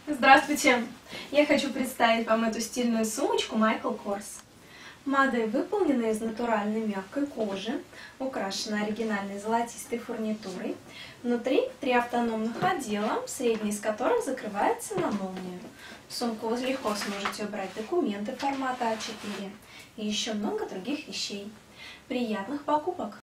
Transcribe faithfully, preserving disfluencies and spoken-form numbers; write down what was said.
Здравствуйте! Я хочу представить вам эту стильную сумочку Michael Kors. Модель выполнена из натуральной мягкой кожи, украшена оригинальной золотистой фурнитурой. Внутри три автономных отдела, средний из которых закрывается на молнию. В сумку вы легко сможете убрать документы формата а четыре и еще много других вещей. Приятных покупок!